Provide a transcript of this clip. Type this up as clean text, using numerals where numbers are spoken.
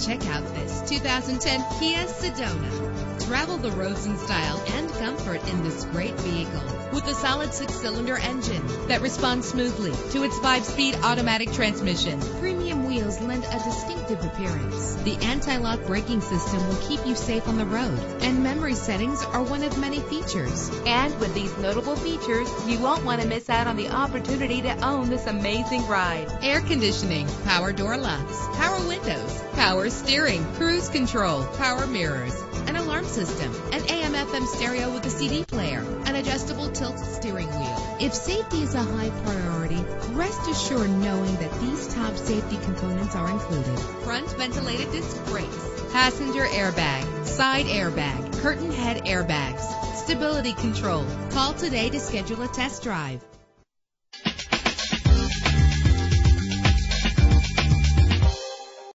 Check out this 2010 Kia Sedona. Travel the roads in style and comfort in this great vehicle with a solid 6-cylinder engine that responds smoothly to its 5-speed automatic transmission. Premium wheels lend a distinctive appearance. The anti-lock braking system will keep you safe on the road, and memory settings are one of many features. And with these notable features, you won't want to miss out on the opportunity to own this amazing ride. Air conditioning, power door locks, power windows, power steering, cruise control, power mirrors, an alarm system, an AM/FM stereo with a CD player, an adjustable tilt steering wheel. If safety is a high priority, rest assured knowing that these top safety components are included: front ventilated disc brakes, passenger airbag, side airbag, curtain head airbags, stability control. Call today to schedule a test drive.